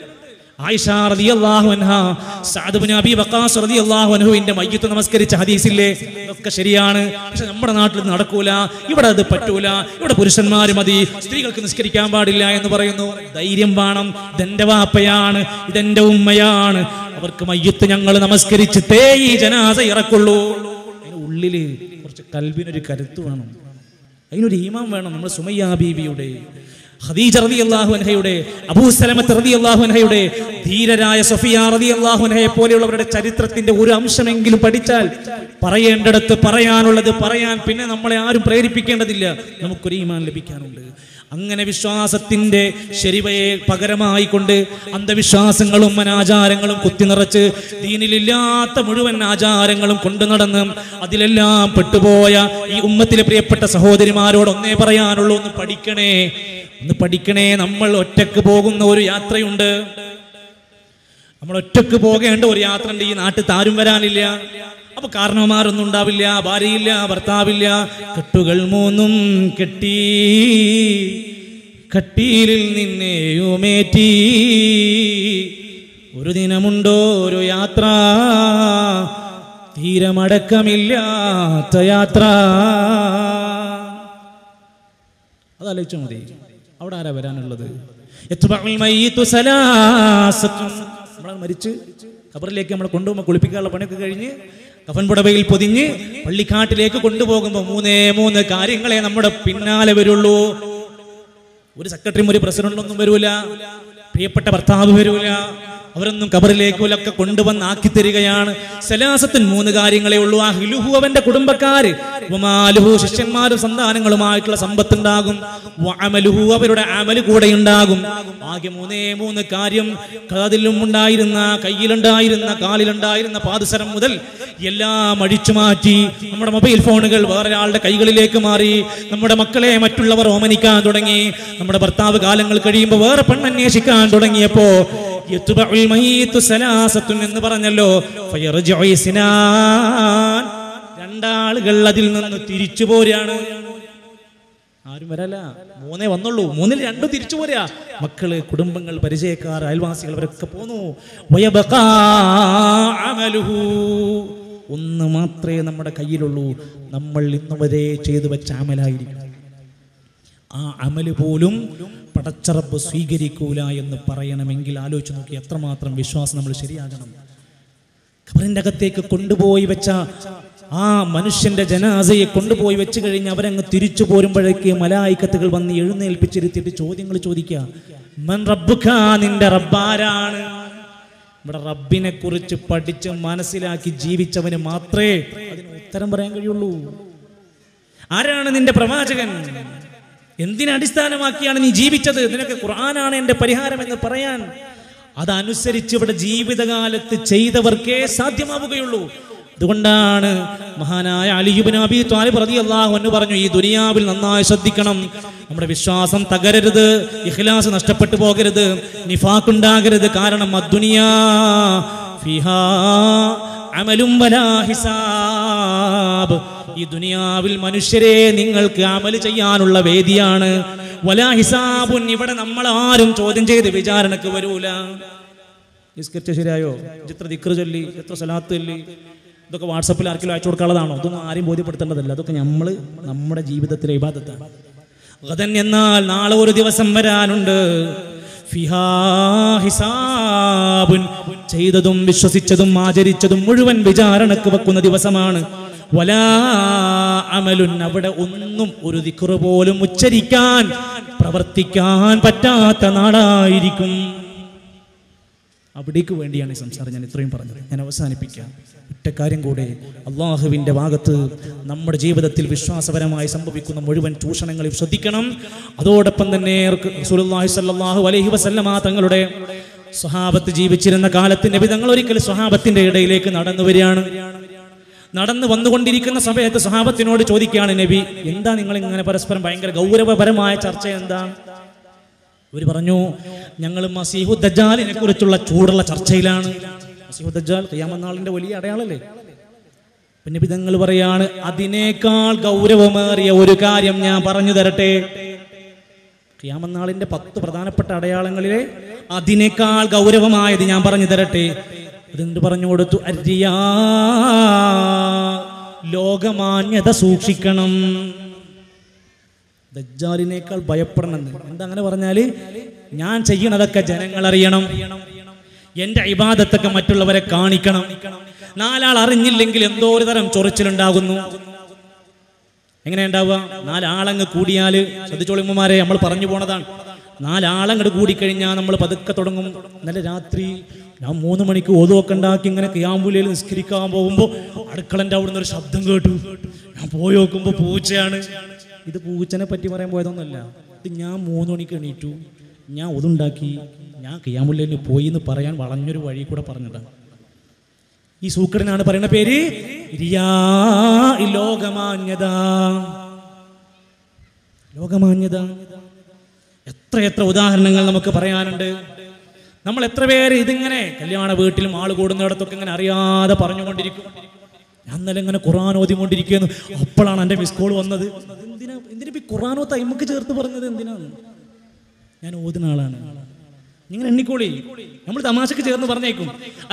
ആയിഷ റളിയല്ലാഹു അൻഹാ, സഅദ് ഇബ്നു അബീ വഖാസ് റളിയല്ലാഹു അൻഹുവിന്റെ മയ്യിത്ത് നമസ്കരിച്ച ഹദീസില്ലേ? ഇതൊക്കെ ശരിയാണ്, പക്ഷെ നമ്മുടെ നാട്ടിൽ നടക്കൂല, ഇവിടെ അത് പറ്റൂല, ഇവിടെ പുരുഷന്മാർ മതി, സ്ത്രീകൾക്ക് നിസ്കരിക്കാൻ പാടില്ല എന്ന് പറയുന്നു. ധൈര്യം വേണം. ഇതെന്റെ വാപ്പയാണ്, ഇതെന്റെ ഉമ്മയാണ്, അവർക്ക് മയ്യിത്ത് ഞങ്ങൾ നമസ്കരിച്ചിട്ടേ ഈ ജനാസ ഇറക്കുള്ളൂ. അതിന് ഉള്ളില് കുറച്ച് കൽബിനൊരു കരുത്ത് വേണം, അതിനൊരു ഈമാൻ വേണം. നമ്മൾ സുമയ്യ ബീവിയുടെ, ഖദീജ റളിയല്ലാഹു അൻഹയുടെ, അബൂ സലമത്ത് റളിയല്ലാഹു അൻഹയുടെ, ധീരരായ സഫിയ റളിയല്ലാഹു അൻഹയെ പോലെയുള്ളവരുടെ ചരിത്രത്തിന്റെ ഒരു അംശമെങ്കിലും പഠിച്ചാൽ പറയേണ്ടടുത്ത് പറയാനുള്ളത് പറയാൻ പിന്നെ നമ്മളെ ആരും പ്രേരിപ്പിക്കേണ്ടതില്ല. നമുക്കൊരു ഈമാൻ ലഭിക്കാനുണ്ട്. അങ്ങനെ വിശ്വാസത്തിന്റെ ശരിവയെ പകരമായി കൊണ്ട് അന്ധവിശ്വാസങ്ങളും അനാചാരങ്ങളും കുത്തിനിറച്ച് ദീനിലില്ലാത്ത മുഴുവൻ ആചാരങ്ങളും കൊണ്ടു നടന്ന് അതിലെല്ലാം പെട്ടുപോയ ഈ ഉമ്മത്തിലെ പ്രിയപ്പെട്ട സഹോദരിമാരോട് ഒന്നേ പറയാനുള്ളൂ, ഒന്ന് പഠിക്കണേ, ഒന്ന് പഠിക്കണേ. നമ്മൾ ഒറ്റക്ക് പോകുന്ന ഒരു യാത്രയുണ്ട്, നമ്മൾ ഒറ്റക്ക് പോകേണ്ട ഒരു യാത്ര ഉണ്ട്. ഈ നാട്ടിൽ താരും വരാനില്ല, അപ്പൊ കാരണവന്മാരൊന്നും ഉണ്ടാവില്ല, ഭാര്യയില്ല, ഭർത്താവില്ല, കെട്ടുകൾ മൂന്നും കെട്ടി കട്ടിയിൽ നിന്നെയുമേറ്റി ഒരു ദിനമുണ്ടോ ഒരു യാത്ര, തീരമടക്കമില്ലാത്ത യാത്ര. അതാലോചിച്ചാൽ മതി. അവിടെ ആരാ വരാനുള്ളത്? നമ്മളെ മരിച്ച് ഖബറിലേക്ക് നമ്മളെ കൊണ്ടുപോകുമ്പോൾ കുളിപ്പിക്കാനുള്ള പണിയൊക്കെ കഴിഞ്ഞ് കഫൻ പുടവയിൽ പൊതിഞ്ഞ് പള്ളിക്കാട്ടിലേക്ക് കൊണ്ടുപോകുമ്പോൾ മൂന്നേ മൂന്ന് കാര്യങ്ങളെ നമ്മുടെ പിന്നാലെ വരുള്ളൂ. ഒരു സെക്രട്ടറിയും ഒരു പ്രസിഡന്റൊന്നും വരൂല, പ്രിയപ്പെട്ട ഭർത്താവ് വരൂല, അവരൊന്നും ഖബറിലേക്കൊക്കെ കൊണ്ടുവന്ന് ആക്കി തരികയാണ്. സലാസത്തിന് മൂന്ന് കാര്യങ്ങളേ ഉള്ളൂ. ആ ഹിലുഹു അവന്റെ കുടുംബക്കാര്, വമാലുഹു ശിഷ്യന്മാരും സന്താനങ്ങളുമായിട്ടുള്ള സമ്പത്തുണ്ടാകും, വഅമലുഹു അവരുടെ അമല് കൂടെ ഉണ്ടാകും. ആകെ മൂന്നേ മൂന്ന് കാര്യം. അതിലും ഉണ്ടായിരുന്ന, കയ്യിലുണ്ടായിരുന്ന, കാലിലുണ്ടായിരുന്ന പാദസരം മുതൽ എല്ലാം അഴിച്ചു മാറ്റി നമ്മുടെ മൊബൈൽ ഫോണുകൾ വേറൊരാളുടെ കൈകളിലേക്ക് മാറി, നമ്മുടെ മക്കളെ മറ്റുള്ളവർ ഓമനിക്കാൻ തുടങ്ങി, നമ്മുടെ ഭർത്താവ് കാലങ്ങൾ കഴിയുമ്പോൾ വേറെ പെണ്ണന്വേഷിക്കാൻ തുടങ്ങിയപ്പോ എന്ന് പറഞ്ഞല്ലോ, രണ്ടാളുകൾ അതിൽ നിന്ന് തിരിച്ചു പോരാണ്. ആരും വരല്ല, മൂന്നേ വന്നുള്ളൂ, മൂന്നിൽ രണ്ടും തിരിച്ചു പോരാ. മക്കള്, കുടുംബങ്ങൾ, പരിചയക്കാർ, അയൽവാസികൾ അവരൊക്കെ പോന്നു. ഒന്ന് മാത്രമേ നമ്മുടെ കയ്യിലുള്ളൂ, നമ്മൾ ഇന്നുവരെ ചെയ്തു വെച്ച അമലായിരിക്കും. ആ അമല് പോലും പടച്ചറബ് സ്വീകരിക്കൂല എന്ന് പറയണമെങ്കിൽ ആലോചിച്ച് നോക്കി എത്രമാത്രം വിശ്വാസം നമ്മൾ ശരിയാകണം. ഖബറിന്റെ അകത്തേക്ക് കൊണ്ടുപോയി വെച്ച ആ മനുഷ്യന്റെ ജനാസയെ കൊണ്ടുപോയി വെച്ച് കഴിഞ്ഞ് അവരങ്ങ് തിരിച്ചു പോരുമ്പോഴേക്ക് മലായിക്കത്തുകൾ വന്ന് എഴുന്നേൽപ്പിച്ചിരുത്തിയിട്ട് ചോദ്യങ്ങൾ ചോദിക്കുക. മൻ റബ്ബുക, നിന്റെ റബ്ബാരാണ്? ഇവിടെ റബ്ബിനെ കുറിച്ച് പഠിച്ച് മനസ്സിലാക്കി ജീവിച്ചവന് മാത്രമേ അതിന് ഉത്തരം പറയാൻ കഴിയുള്ളൂ. ആരാണ് നിന്റെ പ്രവാചകൻ? എന്തിനടിസ്ഥാനമാക്കിയാണ് നീ ജീവിച്ചത്? നിനക്ക് ഖുർആനാണ് എന്റെ പരിഹാരം എന്ന് പറയാൻ അതനുസരിച്ച് ഇവിടെ ജീവിതകാലത്ത് ചെയ്തവർക്കേ സാധ്യമാവുകയുള്ളൂ. അതുകൊണ്ടാണ് മഹാനായ അലി ഇബ്നു അബീ ത്വാലിബ് റളിയല്ലാഹു അൻഹു പറഞ്ഞു, ഈ ദുനിയാവിൽ നന്നായി ശ്രദ്ധിക്കണം, നമ്മുടെ വിശ്വാസം തകരരുത്, ഇഖ്ലാസ് നഷ്ടപ്പെട്ടു പോകരുത്, നിഫാഖ് ഉണ്ടാകരുത്. കാരണം അദ്ദുനിയാ ഫിഹാ അമലും വലാ ഹിസാബ്, ഈ ദുനിയാവിൽ മനുഷ്യരെ നിങ്ങൾക്ക് അമൽ ചെയ്യാനുള്ള വേദിയാണ്, വലാ ഹിസാബുൻ, ഇവിടെ നമ്മൾ ആരും ചോദ്യം ചെയ്ത് വിചാരണക്ക് വരൂല. നിസ്കരിച്ച ശരിയായോ, എത്ര ദിക്ർ ചൊല്ലി, എത്ര സലാത്ത് ചൊല്ലി, ഇതൊക്കെ വാട്സപ്പിൽ ആർക്കെങ്കിലും അയച്ചു കൊടുക്കാനുള്ളതാണോ? ഇതൊന്നും ആരെയും ബോധ്യപ്പെടുത്തേണ്ടതല്ല. അതൊക്കെ നമ്മൾ നമ്മുടെ ജീവിതത്തിലെ ഇബാദത്താണ്. ഗദൻ എന്നാൽ നാളെ ഒരു ദിവസം വരാനുണ്ട്. ഫിഹാ ഹിസാബുൻ, ചെയ്തതും വിശ്വസിച്ചതും ആചരിച്ചതും മുഴുവൻ വിചാരണക്ക് വെക്കുന്ന ദിവസമാണ്. വലാ അമലുൻ, അവിടെ ഒന്നും ഒരു ദിക്ർ പോലും ഉച്ചരിക്കാൻ പ്രവർത്തിക്കാൻ പറ്റാത്ത നാടായിരിക്കും. അവിടേക്ക് വേണ്ടിയാണ് ഈ സംസാരം ഞാൻ ഇത്രയും പറഞ്ഞത്. ഞാൻ അവസാനിപ്പിക്കാം. ഒറ്റ കാര്യം കൂടെ, അള്ളാഹുവിൻ്റെ ഭാഗത്ത് നമ്മുടെ ജീവിതത്തിൽ വിശ്വാസപരമായി സംഭവിക്കുന്ന മുഴുവൻ ചൂഷണങ്ങളെയും ശ്രദ്ധിക്കണം. അതോടൊപ്പം തന്നെ റസൂലുള്ളാഹി സ്വല്ലല്ലാഹു അലൈഹി വസല്ലമ തങ്ങളുടെ സ്വഹാബത്ത് ജീവിച്ചിരുന്ന കാലത്ത് നബി തങ്ങൾ ഒരിക്കൽ സ്വഹാബത്തിന്റെ ഇടയിലേക്ക് നടന്നു വരികയാണ്. നടന്നു വന്നുകൊണ്ടിരിക്കുന്ന സമയത്ത് സ്വഹാബത്തിനോട് ചോദിക്കുകയാണ്, നബി എന്താ നിങ്ങൾ ഇങ്ങനെ പരസ്പരം ഭയങ്കര ഗൗരവപരമായ ചർച്ച എന്താ? അവർ പറഞ്ഞു, ഞങ്ങൾ മസീഹു ദജ്ജാലിനെ കുറിച്ചുള്ള ചൂടുള്ള ചർച്ചയിലാണ്. മസീഹു ദജ്ജാൽ ഖിയാമത്ത് നാളിന്റെ വലിയ അടയാളല്ലേ? പിന്നെ നബി തങ്ങൾ പറയാണ്, അതിനേക്കാൾ ഗൗരവമേറിയ ഒരു കാര്യം ഞാൻ പറഞ്ഞു തരട്ടെ. ഖിയാമത്ത് നാളിന്റെ പത്ത് പ്രധാനപ്പെട്ട അടയാളങ്ങളിലെ അതിനേക്കാൾ ഗൗരവമായത് ഞാൻ പറഞ്ഞു തരട്ടെ. അതെന്ത് പറഞ്ഞു കൊടുത്തു? അരിയാ, ലോകമാന്യത സൂക്ഷിക്കണം. ദജ്ജാലിനേക്കാൾ ഭയപ്പെടണമെന്ന് എന്താ അങ്ങനെ പറഞ്ഞാല്? ഞാൻ ചെയ്യണതൊക്കെ ജനങ്ങൾ അറിയണം, എന്റെ ഇബാദത്തൊക്കെ മറ്റുള്ളവരെ കാണിക്കണം. നാലാൾ അറിഞ്ഞില്ലെങ്കിൽ എന്തോ ഒരു തരം ചൊറിച്ചിലുണ്ടാകുന്നു. എങ്ങനെ ഉണ്ടാവുക? നാലാളങ്ങ് കൂടിയാല്, ശ്രദ്ധിച്ചോളിമ്മമാരെ, നമ്മൾ പറഞ്ഞു പോണതാണ്. നാലാളങ്ങോട്ട് കൂടിക്കഴിഞ്ഞാൽ നമ്മൾ പതുക്കെ തുടങ്ങും. ഇന്നലെ രാത്രി ഞാൻ മൂന്ന് മണിക്ക് ഓതുവൊക്കെ ഉണ്ടാക്കി ഇങ്ങനെ ഖിയാമുലയിൽ നിസ്കരിക്കാൻ പോകുമ്പോൾ അടുക്കളൻ്റെ അവിടുന്ന് ഒരു ശബ്ദം കേട്ടു. ഞാൻ പോയി നോക്കുമ്പോൾ പൂച്ചയാണ്. ഇത് പൂച്ചനെ പറ്റി പറയാൻ പോയതൊന്നുമല്ല. ഇത് ഞാൻ മൂന്ന് മണിക്ക് എണീറ്റു, ഞാൻ ഒതുണ്ടാക്കി, ഞാൻ ഖിയാമുലയിൽ പോയി എന്ന് പറയാൻ വളഞ്ഞൊരു വഴി കൂടെ പറഞ്ഞതാണ്. ഈ സൂക്കടിനാണ് പറയുന്ന പേര് റിയാ, ലോകമാന്യത. ലോകമാന്യത എത്ര എത്ര ഉദാഹരണങ്ങൾ നമുക്ക് പറയാനുണ്ട്. നമ്മൾ എത്ര പേര് ഇതിങ്ങനെ കല്യാണ വീട്ടിലും ആൾ കൂടുന്നിടത്തൊക്കെ ഇങ്ങനെ അറിയാതെ പറഞ്ഞുകൊണ്ടിരിക്കും. ഞാൻ ഇന്നലെ ഇങ്ങനെ ഖുർആൻ ഓതിക്കൊണ്ടിരിക്കുന്നു, അപ്പോഴാണ് എൻ്റെ മിസ് കോൾ വന്നത്. എന്തിനാ എന്തിനാ ഈ ഖുർആനോ തൈമക്ക് ചേർത്ത് പറഞ്ഞത്? എന്തിനാണ്? ഞാൻ ഓതുന്ന ആളാണ്. നിങ്ങൾ എണ്ണിക്കോളി, നമ്മൾ തമാശക്ക് ചേർന്ന് പറഞ്ഞേക്കും.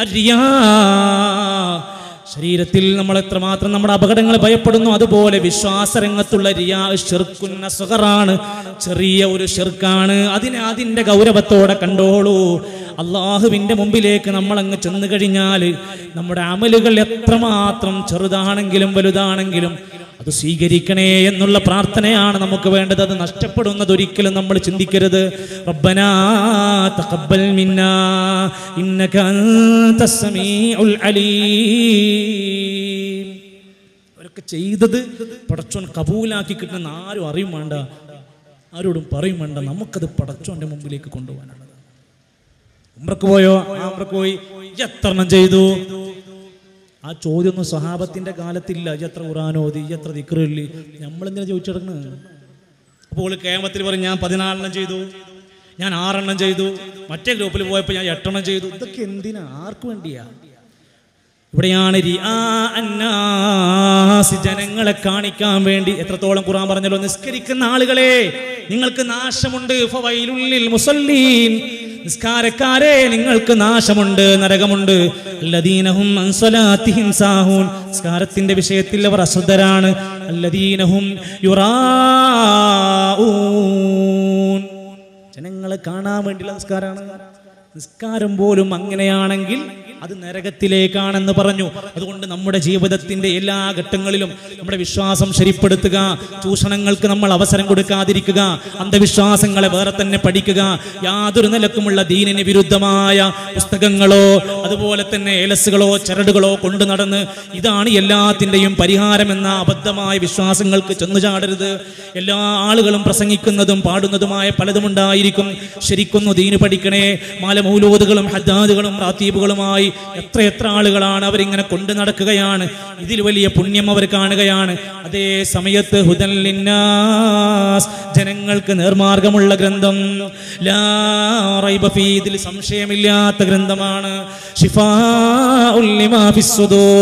ശരീരത്തിൽ നമ്മൾ എത്രമാത്രം നമ്മുടെ അപകടങ്ങൾ ഭയപ്പെടുന്നു, അതുപോലെ വിശ്വാസരംഗത്തുള്ള റിയാ ശിർക്കുൻ അസ്ഗറാണ്, ചെറിയ ഒരു ശിർക്കാണ്. അതിനെ അതിൻ്റെ ഗൗരവത്തോടെ കണ്ടോളൂ. അള്ളാഹുവിൻ്റെ മുമ്പിലേക്ക് നമ്മൾ അങ്ങ് ചെന്നു കഴിഞ്ഞാൽ നമ്മുടെ അമലുകൾ എത്രമാത്രം ചെറുതാണെങ്കിലും വലുതാണെങ്കിലും അത് സ്വീകരിക്കണേ എന്നുള്ള പ്രാർത്ഥനയാണ് നമുക്ക് വേണ്ടത്. അത് നഷ്ടപ്പെടുന്നത് ഒരിക്കലും നമ്മൾ ചിന്തിക്കരുത്. റബ്ബനാ തഖബ്ബൽ മിന്നാ ഇന്നക അൻതസ് സമീഉൽ അലീം. അവരൊക്കെ ചെയ്തത് പടച്ചോൻ കബൂലാക്കി കിട്ടുന്ന ആരും അറിയും വേണ്ട, ആരോടും പറയും വേണ്ട. നമുക്കത് പടച്ചോന്റെ മുമ്പിലേക്ക് കൊണ്ടുപോകാനാണ്. ഉംറക്ക് പോയോ? ആ ഉംറക്ക് പോയി. എത്രണ്ണം ചെയ്തു? ആ ചോദ്യമൊന്നും സ്വഹാബത്തിന്റെ കാലത്തില്ല. എത്ര ഖുർആനോദി, എത്ര ദിക്റില്ലി, നമ്മളെന്തിനാ ചോദിച്ചെടുക്കുന്നത്? അപ്പോൾ ഖിയാമത്തിൽ പറയും, ഞാൻ പതിനാലെണ്ണം ചെയ്തു, ഞാൻ ആറെണ്ണം ചെയ്തു, മറ്റേ ഗ്രൂപ്പിൽ പോയപ്പോൾ ഞാൻ എട്ടെണ്ണം ചെയ്തു. ഇതൊക്കെ എന്തിനാ? ആർക്ക് വേണ്ടിയാ? ഇവിടെയാണ് റിആ അന്നാസ്, ജനങ്ങളെ കാണിക്കാൻ വേണ്ടി. എത്രത്തോളം ഖുർആൻ പറഞ്ഞല്ലോ, നിസ്കരിക്കുന്ന ആളുകളെ നിങ്ങൾക്ക് നാശമുണ്ട്. ഫവൈലുൽ ലിൽ മുസല്ലീൻ, നിസ്കാരക്കാരെ നിങ്ങൾക്ക് നാശമുണ്ട്, നരകമുണ്ട്. അല്ലദീനഹും അൻ സ്വലാത്തിഹിം സാഹൂൻ, നിസ്കാരത്തിന്റെ വിഷയത്തിൽ അവർ അശ്രദ്ധരാണ്. അല്ലദീനഹും യുറാഊൻ, ജനങ്ങളെ കാണാൻ വേണ്ടിയുള്ള നിസ്കാരമാണ്. നിസ്കാരം പോലും അങ്ങനെയാണെങ്കിൽ അത് നരകത്തിലേക്കാണെന്ന് പറഞ്ഞു. അതുകൊണ്ട് നമ്മുടെ ജീവിതത്തിന്റെ എല്ലാ ഘട്ടങ്ങളിലും നമ്മുടെ വിശ്വാസം ശരിപ്പെടുത്തുക, ചൂഷണങ്ങൾക്ക് നമ്മൾ അവസരം കൊടുക്കാതിരിക്കുക, അന്ധവിശ്വാസങ്ങളെ വേറെ തന്നെ പഠിക്കുക, യാതൊരു നിലക്കുമുള്ള ദീനിന് വിരുദ്ധമായ പുസ്തകങ്ങളോ അതുപോലെ തന്നെ ഏലസുകളോ ചരടുകളോ കൊണ്ടു നടന്ന് ഇതാണ് എല്ലാത്തിൻ്റെയും പരിഹാരമെന്ന അബദ്ധമായ വിശ്വാസങ്ങൾക്ക് ചെന്നു ചാടരുത്. എല്ലാ ആളുകളും പ്രസംഗിക്കുന്നതും പാടുന്നതുമായ പലതും ഉണ്ടായിരിക്കും. ശരിക്കൊന്നു ദീന് പഠിക്കണേ. മാലമൗലൂദുകളും ഹദ്ദാദുകളും റാത്തീബുകളുമായി എത്ര എത്ര ആളുകളാണ് അവരിങ്ങനെ കൊണ്ടു നടക്കുകയാണ്. ഇതിൽ വലിയ പുണ്യം അവർ കാണുകയാണ്. അതേ സമയത്ത് ഹുദൻ ലിന്നാസ്, ജനങ്ങൾക്ക് നേർമാർഗമുള്ള ഗ്രന്ഥം, ലാ റൈബ ഫീ, ഇതിൽ സംശയമില്ലാത്ത ഗ്രന്ഥമാണ്. ശിഫാഉൽ ലിമാ ഫിസ്സുദൂർ,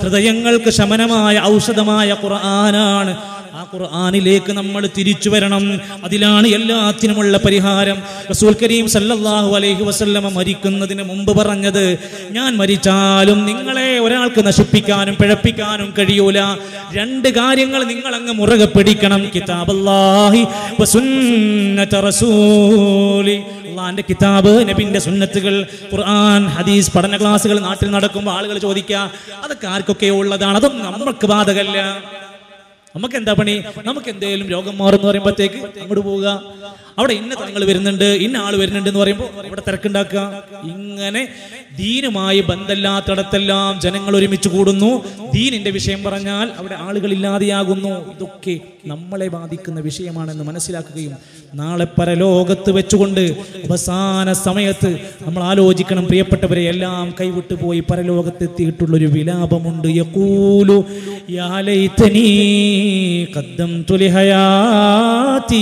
ഹൃദയങ്ങൾക്ക് ശമനമായ ഔഷധമായ ഖുർആനാണ്. ആ ഖുർആനിലേക്ക് നമ്മൾ തിരിച്ചു വരണം. അതിലാണ് എല്ലാത്തിനുമുള്ള പരിഹാരം. റസൂൽ കരീം സല്ലല്ലാഹു അലൈഹി വസല്ലമ മരിക്കുന്നതിന് മുമ്പ് പറഞ്ഞത്, ഞാൻ മരിച്ചാലും നിങ്ങളെ ഒരാൾക്ക് നശിപ്പിക്കാനും പിഴപ്പിക്കാനും കഴിയൂല. രണ്ട് കാര്യങ്ങൾ നിങ്ങൾ അങ്ങ് മുറുകെ പിടിക്കണം. കിതാബല്ലാഹി വസുന്നത റസൂലി, അല്ലാഹുവിന്റെ കിതാബ്, നബിന്റെ സുന്നത്തുകൾ, ഖുർആൻ, ഹദീസ് പഠന ക്ലാസുകൾ നാട്ടിൽ നടക്കുമ്പോൾ ആളുകൾ ചോദിക്കുക, അതൊക്കെ ആർക്കൊക്കെ ഉള്ളതാണ്, അതൊന്നും നമുക്ക് ബാധകല്ല. നമുക്ക് എന്താ പണി? നമുക്ക് എന്തെങ്കിലും രോഗം മാറുമെന്ന് പറയുമ്പോഴത്തേക്ക് അങ്ങോട്ട് പോവുക. അവിടെ ഇന്ന തങ്ങൾ വരുന്നുണ്ട്, ഇന്ന ആൾ വരുന്നുണ്ട് എന്ന് പറയുമ്പോൾ അവിടെ തിരക്കുണ്ടാക്കുക. ഇങ്ങനെ ദീനുമായി ബന്ധമില്ലാത്തിടത്തെല്ലാം ജനങ്ങൾ ഒരുമിച്ച് കൂടുന്നു. ദീനിന്റെ വിഷയം പറഞ്ഞാൽ അവിടെ ആളുകളില്ലാതെയാകുന്നു. ഇതൊക്കെ നമ്മളെ ബാധിക്കുന്ന വിഷയമാണെന്ന് മനസ്സിലാക്കുകയും നാളെ പരലോകത്ത് വെച്ചുകൊണ്ട് അവസാന സമയത്ത് നമ്മൾ ആലോചിക്കണം. പ്രിയപ്പെട്ടവരെ, എല്ലാം കൈവിട്ടു പോയി പരലോകത്തെത്തിയിട്ടുള്ളൊരു വിലാപമുണ്ട്. യഖൂലു യാ ലൈതനീ ഖദ്ദംതു ലിഹയാതി.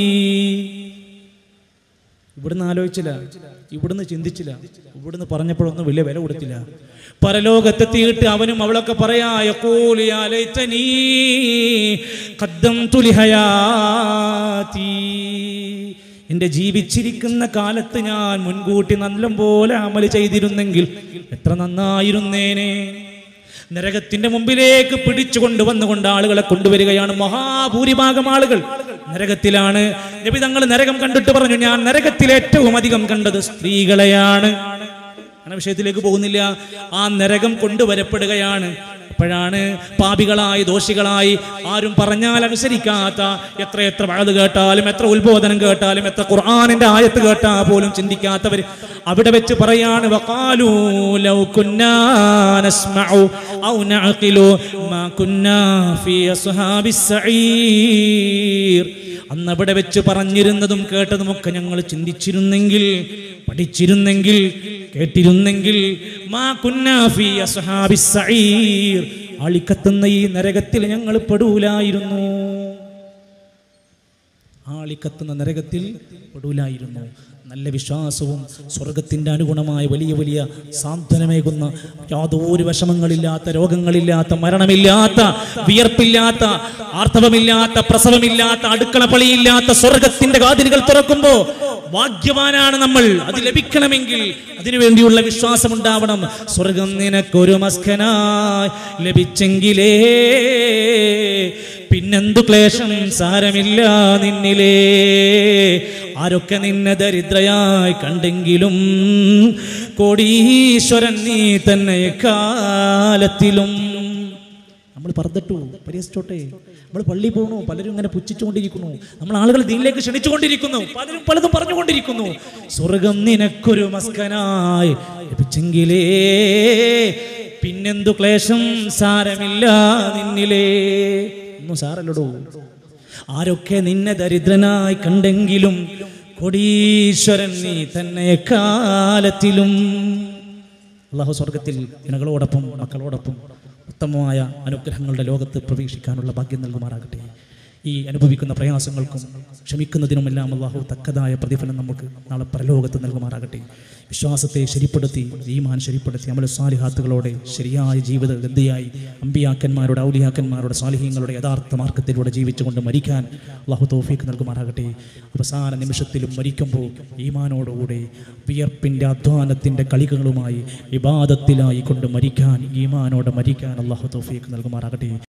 ഇവിടുന്ന് ആലോചിച്ചില്ല, ഇവിടുന്ന് ചിന്തിച്ചില്ല, ഇവിടുന്ന് പറഞ്ഞപ്പോഴൊന്നും വലിയ വില കൊടുത്തില്ല. പരലോകത്തെത്തിയിട്ട് അവനും അവളൊക്കെ പറയാ, യഖൂലു യാ ലൈതനീ ഖദ്ദംതു ലിഹയാതി. എന്റെ ജീവിച്ചിരിക്കുന്ന കാലത്ത് ഞാൻ മുൻകൂട്ടി നല്ലപോലെ അമൽ ചെയ്തിരുന്നെങ്കിൽ എത്ര നന്നായിരുന്നേനെ. നരകത്തിന്റെ മുമ്പിലേക്ക് പിടിച്ചു കൊണ്ടുവന്നുകൊണ്ട് ആളുകളെ കൊണ്ടുവരികയാണ്. മഹാഭൂരിഭാഗം ആളുകൾ നരകത്തിലാണ്. നബി തങ്ങൾ നരകം കണ്ടിട്ട് പറഞ്ഞു, ഞാൻ നരകത്തിൽ ഏറ്റവും അധികം കണ്ടത് സ്ത്രീകളെയാണ്. അങ്ങനെ വിഷയത്തിലേക്ക് പോകുന്നില്ല. ആ നരകം കൊണ്ടുവരപ്പെടുകയാണ്. അപ്പോഴാണ് പാപികളായി ദോഷികളായി ആരും പറഞ്ഞാൽ അനുസരിക്കാത്ത, എത്ര എത്ര വഅദ് കേട്ടാലും എത്ര ഉത്ബോധനം കേട്ടാലും എത്ര ഖുർആനിന്റെ ആയത്ത് കേട്ടാൽ പോലും ചിന്തിക്കാത്തവർ അവിടെ വെച്ച് പറയാണ്, വഖാലൂ ലൗ കുന്നാ നസ്മഉ ഔ നഅഖിലു മാ കുന്നാ ഫീ അസ്ഹാബിസ് സഈർ. അന്ന് അവിടെ വെച്ച് പറഞ്ഞിരുന്നതും കേട്ടതുമൊക്കെ ഞങ്ങൾ ചിന്തിച്ചിരുന്നെങ്കിൽ, പഠിച്ചിരുന്നെങ്കിൽ, കേട്ടിരുന്നെങ്കിൽ, മാ കുന്നാ ഫീ അസ്ഹാബിസ് സഈർ, ആളിക്കത്തുന്ന ഈ നരകത്തിൽ ഞങ്ങൾ പെടൂലായിരുന്നു. ആളിക്കത്തുന്ന നരകത്തിൽ പെടൂലായിരുന്നു. നല്ല വിശ്വാസവും സ്വർഗത്തിന്റെ അനുഗുണമായ വലിയ വലിയ സാന്ത്വനമേകുന്ന, യാതൊരു വിഷമങ്ങളില്ലാത്ത, രോഗങ്ങളില്ലാത്ത, മരണമില്ലാത്ത, വിയർപ്പില്ലാത്ത, ആർത്തവമില്ലാത്ത, പ്രസവമില്ലാത്ത, അടുക്കളപ്പളിയില്ലാത്ത സ്വർഗത്തിന്റെ വാതിലുകൾ തുറക്കുമ്പോ ഭാഗ്യവാനാണ് നമ്മൾ. അത് ലഭിക്കണമെങ്കിൽ അതിനുവേണ്ടിയുള്ള വിശ്വാസം ഉണ്ടാവണം. സ്വർഗം നിനക്കൊരു മസ്കനായി ലഭിച്ചെങ്കിലേ പിന്നെന്തു ക്ലേശം സാരമില്ല നിന്നിലേ. ആരൊക്കെ നിന്നെ ദരിദ്രയായി കണ്ടെങ്കിലും കോടീശ്വരൻ നീ തന്നെ കാലത്തിലും. നമ്മൾ പറഞ്ഞിട്ടു പരിഹസിച്ചോട്ടെ, നമ്മൾ പള്ളി പോകണു, പലരും ഇങ്ങനെ പുച്ഛിച്ചുകൊണ്ടിരിക്കുന്നു, നമ്മൾ ആളുകൾ ദീനിലേക്ക് ക്ഷണിച്ചുകൊണ്ടിരിക്കുന്നു, പലരും പലതും പറഞ്ഞുകൊണ്ടിരിക്കുന്നു. സ്വർഗം നിനക്കൊരു മസ്കനായി ലഭിച്ചെങ്കിലേ പിന്നെന്തു ക്ലേശം സാരമില്ല നിന്നിലേ. ഒന്നും സാരല്ലടോ. ആരൊക്കെ നിന്നെ ദരിദ്രനായി കണ്ടെങ്കിലും കോടീശ്വരൻ നീ തന്നെ കാലത്തിലും. അല്ലാഹു സ്വർഗത്തിൽ ജനങ്ങളോടൊപ്പം മക്കളോടൊപ്പം ഉത്തമമായ അനുഗ്രഹങ്ങളുടെ ലോകത്ത് പ്രവേശിക്കാനുള്ള ഭാഗ്യം നൽകുമാറാകട്ടെ. ഈ അനുഭവിക്കുന്ന പ്രയാസങ്ങൾക്കും ക്ഷമിക്കുന്നതിനുമെല്ലാം അല്ലാഹു തക്കതായ പ്രതിഫലം നമുക്ക് നാളെ പരലോകത്ത് നൽകുമാറാകട്ടെ. വിശ്വാസത്തെ ശരിപ്പെടുത്തി, ഈമാൻ ശരിപ്പെടുത്തി, അമല സാലിഹാത്തുകളോടെ ശരിയായ ജീവിത ഗതിയായി അമ്പിയാക്കന്മാരുടെ, ഔലിയാക്കന്മാരുടെ, സാലിഹീങ്ങളുടെ യഥാർത്ഥ മാർഗത്തിലൂടെ ജീവിച്ചുകൊണ്ട് മരിക്കാൻ അല്ലാഹു തൗഫീഖ് നൽകുമാറാകട്ടെ. അവസാന നിമിഷത്തിലും മരിക്കുമ്പോൾ ഈമാനോടുകൂടെ വിയർപ്പിൻ്റെ അധ്വാനത്തിൻ്റെ കളികളുമായി ഇബാദത്തിലായി കൊണ്ട് മരിക്കാൻ, ഈമാനോടെ മരിക്കാൻ അല്ലാഹു തൗഫീഖ് നൽകുമാറാകട്ടെ.